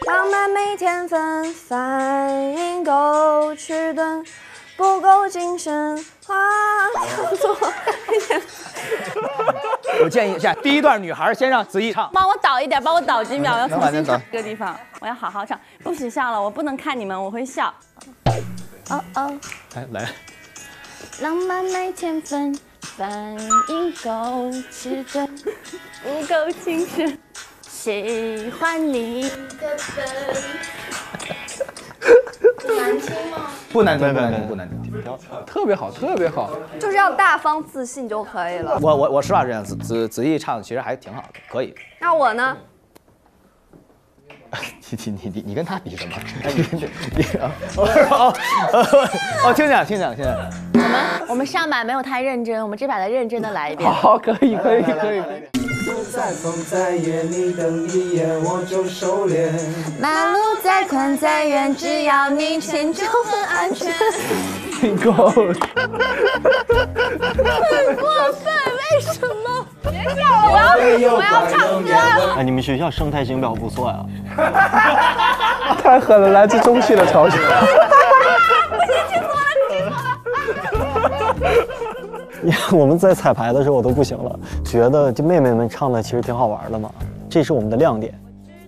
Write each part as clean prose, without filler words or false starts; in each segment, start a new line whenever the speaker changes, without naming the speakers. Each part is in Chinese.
浪漫没天分，反应够迟钝，不够精神，化作
我建议，第一段女孩先让子毅唱，
帮我倒一点，帮我倒几秒，我要重新
能
唱这个地方，我要好好唱，不许笑了，我不能看你们，我会笑。哦哦，
来，
浪漫没天分，反应够迟钝，不够精神，喜欢你的笨。难听吗？
不难听，不难听，
特别好，特别好。
就是要大方自信就可以了。
我实话这样，子毅唱的其实还挺好的，可以。
那我呢？
你跟他比什么？听讲。
我们上把没有太认真，我们这把再认真的来一遍。
好，可以。
再风再夜，你等一眼我就收敛。
马路再宽再远，只要你牵就很安全。
挺够了。
很过分，为什么？别叫我要唱歌了。
哎，你们学校生态型表不错呀。
太狠了，来自中戏的嘲笑。
我们在彩排的时候我都不行了，觉得这妹妹们唱的其实挺好玩的嘛，这是我们的亮点。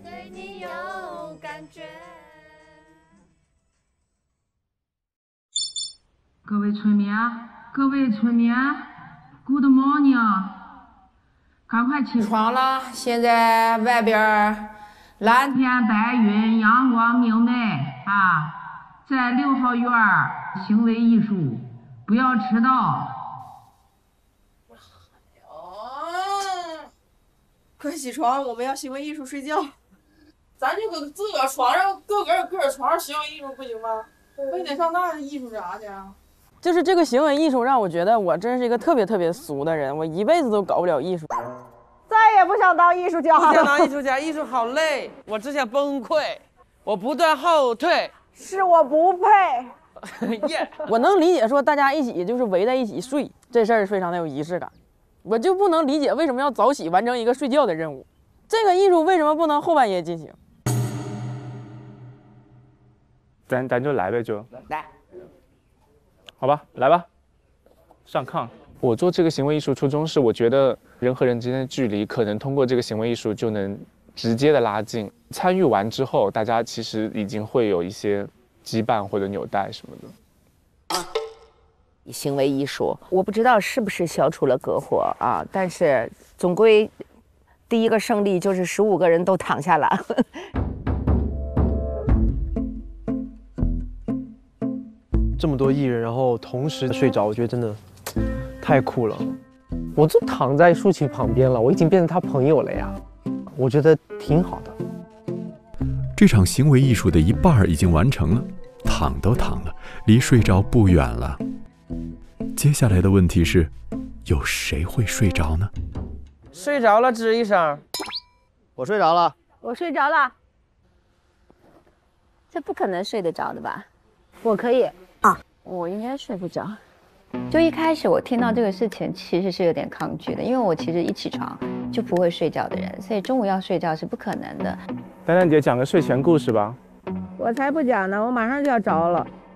各位村民，Good morning， 赶快起床了！现在外边蓝天白云，阳光明媚啊，在6号院行为艺术，不要迟到。
快起床，我们要行为艺术睡觉。咱就搁自个床上，个床上行为艺术不行吗？非得上那艺术啥去啊？
就是这个行为艺术让我觉得我真是一个特别俗的人，我一辈子都搞不了艺术，
再也不想当艺术家了。
不想当艺术家，艺术好累，我只想崩溃，我不断后退。
是我不配。
我能理解说大家一起就是围在一起睡这事儿非常的有仪式感，我就不能理解为什么要早起完成一个睡觉的任务，这个艺术为什么不能后半夜进行？
咱就来呗，就
来，
好吧，来吧，上炕。我做这个行为艺术初衷是，我觉得人和人之间的距离可能通过这个行为艺术就能直接的拉近。参与完之后，大家其实已经会有一些羁绊或者纽带什么的。
行为艺术，我不知道是不是消除了隔阂啊，但是总归第一个胜利就是15个人都躺下了。
这么多艺人，然后同时睡着，我觉得真的太酷了。我就躺在舒淇旁边了，我已经变成他朋友了呀，我觉得挺好的。
这场行为艺术的一半已经完成了，躺都躺了，离睡着不远了。接下来的问题是，有谁会睡着呢？
睡着了，吱一声。
我睡着了。
我睡着了。这不可能睡得着的吧？我可以啊，我应该睡不着。就一开始我听到这个事情，其实是有点抗拒的，因为我其实一起床就不会睡觉的人，所以中午要睡觉是不可能的。
丹丹姐讲个睡前故事吧。
我才不讲呢，我马上就要着了。